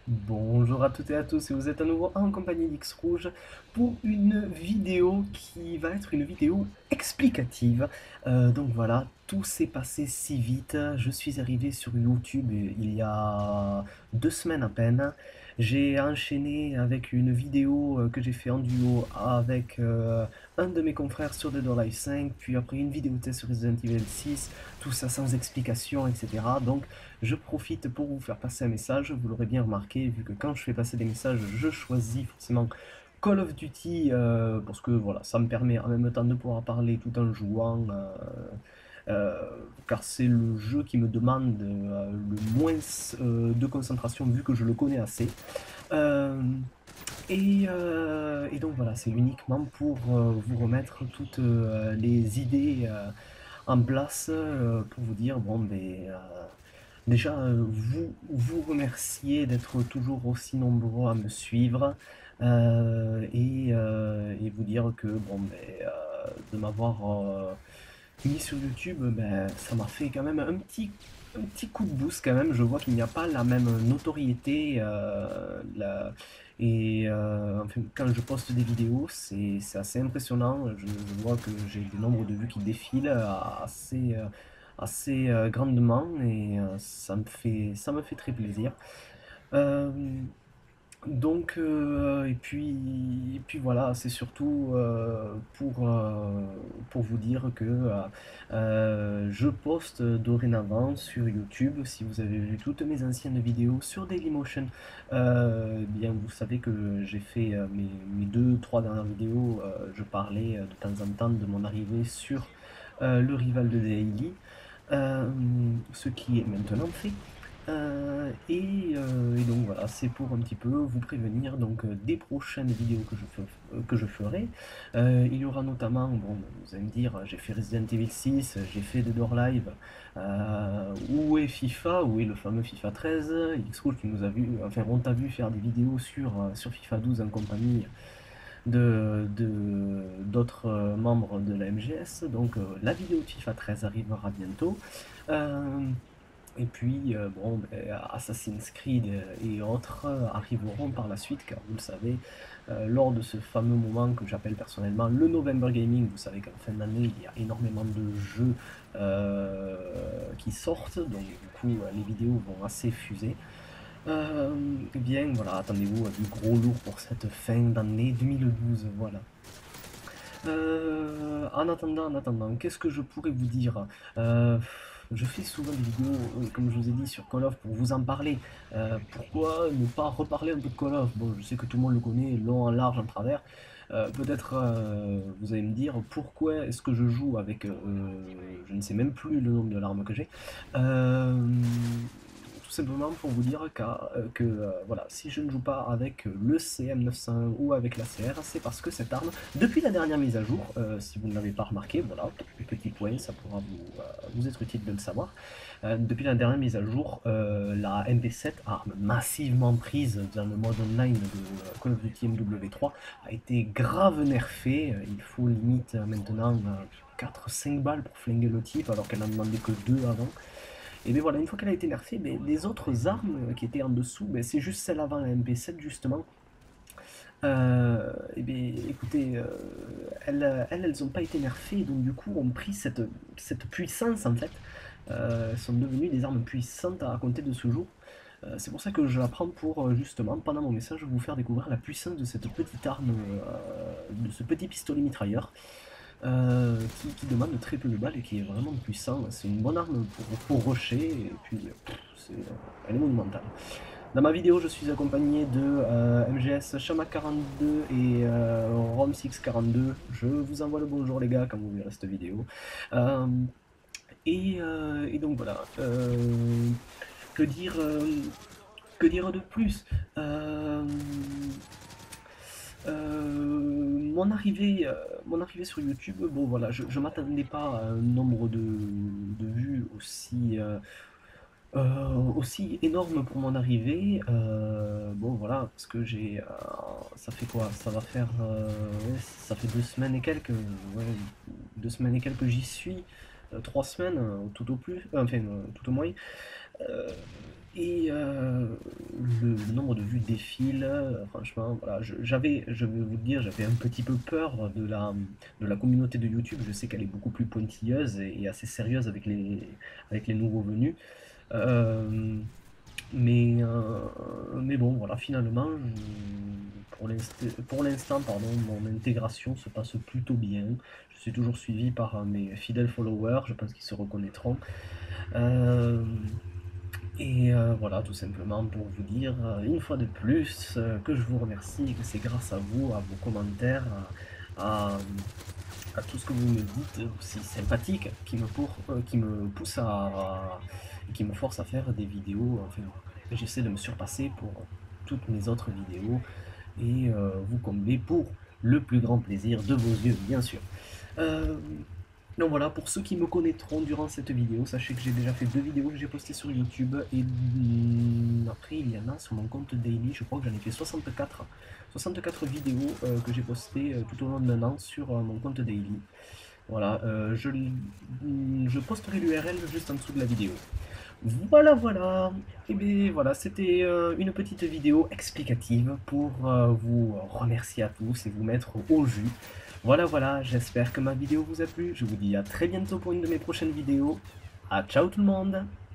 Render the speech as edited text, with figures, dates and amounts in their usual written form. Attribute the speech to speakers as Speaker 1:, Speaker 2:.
Speaker 1: Bonjour à toutes et à tous, et vous êtes à nouveau en compagnie d'X Rouge pour une vidéo qui va être une vidéo explicative. Donc voilà, tout s'est passé si vite. Je suis arrivé sur YouTube il y a 2 semaines à peine. J'ai enchaîné avec une vidéo que j'ai fait en duo avec un de mes confrères sur Dead or Alive 5, puis après une vidéo test sur Resident Evil 6, tout ça sans explication, etc. Donc je profite pour vous faire passer un message. Vous l'aurez bien remarqué, vu que quand je fais passer des messages, je choisis forcément Call of Duty, parce que voilà, ça me permet en même temps de pouvoir parler tout en jouant, euh, car c'est le jeu qui me demande le moins de concentration, vu que je le connais assez. Euh, et donc voilà, c'est uniquement pour vous remettre toutes les idées en place, pour vous dire, bon, ben, déjà, vous remercier d'être toujours aussi nombreux à me suivre, et vous dire que bon, ben, de m'avoir mis sur YouTube, ben, ça m'a fait quand même un petit coup de boost quand même. Je vois qu'il n'y a pas la même notoriété, enfin, quand je poste des vidéos, c'est assez impressionnant. Je vois que j'ai des nombres de vues qui défilent assez grandement, et ça me fait très plaisir. Euh, et puis voilà, c'est surtout pour vous dire que je poste dorénavant sur YouTube. Si vous avez vu toutes mes anciennes vidéos sur Dailymotion, eh bien vous savez que j'ai fait mes 2, 3 dernières vidéos. Je parlais de temps en temps de mon arrivée sur le rival de Daily, ce qui est maintenant fait. Et donc voilà, c'est pour un petit peu vous prévenir donc des prochaines vidéos que je ferai. Il y aura notamment, bon, vous allez me dire, j'ai fait Resident Evil 6, j'ai fait Dead or Alive, où est FIFA, où est le fameux FIFA 13, X-Rouge qui nous a vu, enfin on t'a vu faire des vidéos sur FIFA 12 en compagnie d'autres membres de la MGS. Donc la vidéo de FIFA 13 arrivera bientôt. Euh, et puis, bon, ben, Assassin's Creed et autres arriveront par la suite, car vous le savez, lors de ce fameux moment que j'appelle personnellement le November Gaming, vous savez qu'en fin d'année, il y a énormément de jeux qui sortent, donc du coup, les vidéos vont assez fuser. Eh bien, voilà, attendez-vous à du gros lourd pour cette fin d'année 2012, voilà. En attendant, qu'est-ce que je pourrais vous dire? Euh, je fais souvent des vidéos, comme je vous ai dit, sur Call of pour vous en parler. Pourquoi ne pas reparler un peu de Call of? Bon, je sais que tout le monde le connaît, long, en large, en travers. Peut-être vous allez me dire pourquoi est-ce que je joue avec, je ne sais même plus le nombre de l'arme que j'ai. Euh, Tout simplement pour vous dire voilà, si je ne joue pas avec le CM901 ou avec la CR, c'est parce que cette arme, depuis la dernière mise à jour, si vous ne l'avez pas remarqué, voilà, petit point, ça pourra vous être utile de le savoir. Depuis la dernière mise à jour, la MP7, arme massivement prise dans le mode online de Call of Duty MW3, a été grave nerfée. Il faut limite maintenant 4-5 balles pour flinguer le type, alors qu'elle n'en demandait que 2 avant. Et bien voilà, une fois qu'elle a été nerfée, ben, les autres armes qui étaient en dessous, ben, c'est juste celle avant la MP7 justement. Et bien écoutez, elles n'ont pas été nerfées, donc du coup ont pris cette puissance en fait. Elles sont devenues des armes puissantes à compter de ce jour. C'est pour ça que je la prends pour justement, pendant mon message, vous faire découvrir la puissance de cette petite arme, de ce petit pistolet mitrailleur, qui demande très peu de balles et qui est vraiment puissant. C'est une bonne arme pour rusher, et puis elle est monumentale. Dans ma vidéo, je suis accompagné de MGS Shama 42 et Rom6 42. Je vous envoie le bonjour les gars quand vous verrez cette vidéo. Euh, et donc voilà. Que dire, euh, que dire de plus? Euh, mon arrivée sur YouTube, bon voilà, je m'attendais pas à un nombre de vues aussi énorme pour mon arrivée. Bon voilà, parce que ça fait quoi? Ça va faire, ouais, ça fait 2 semaines et quelques, ouais, 2 semaines et quelques j'y suis, 3 semaines tout au plus, enfin tout au moins. Euh, et le nombre de vues défile, franchement, voilà, je vais vous le dire, j'avais un petit peu peur de la communauté de YouTube. Je sais qu'elle est beaucoup plus pointilleuse et assez sérieuse avec les nouveaux venus. Euh, mais bon, voilà, finalement, pour l'instant, pardon, mon intégration se passe plutôt bien. Je suis toujours suivi par mes fidèles followers, je pense qu'ils se reconnaîtront. Euh, voilà, tout simplement pour vous dire une fois de plus que je vous remercie et que c'est grâce à vous, à vos commentaires, à, à tout ce que vous me dites aussi sympathique qui me pousse qui me force à faire des vidéos. Enfin, j'essaie de me surpasser pour toutes mes autres vidéos et vous combler pour le plus grand plaisir de vos yeux, bien sûr. Euh, donc voilà, pour ceux qui me connaîtront durant cette vidéo, sachez que j'ai déjà fait 2 vidéos que j'ai postées sur YouTube et après il y en a sur mon compte daily, je crois que j'en ai fait 64 vidéos que j'ai postées tout au long d'un an sur mon compte daily. Voilà, je posterai l'URL juste en dessous de la vidéo. Voilà, voilà. Et bien voilà, c'était une petite vidéo explicative pour vous remercier à tous et vous mettre au jus. Voilà, voilà, j'espère que ma vidéo vous a plu. Je vous dis à très bientôt pour une de mes prochaines vidéos. À ciao tout le monde!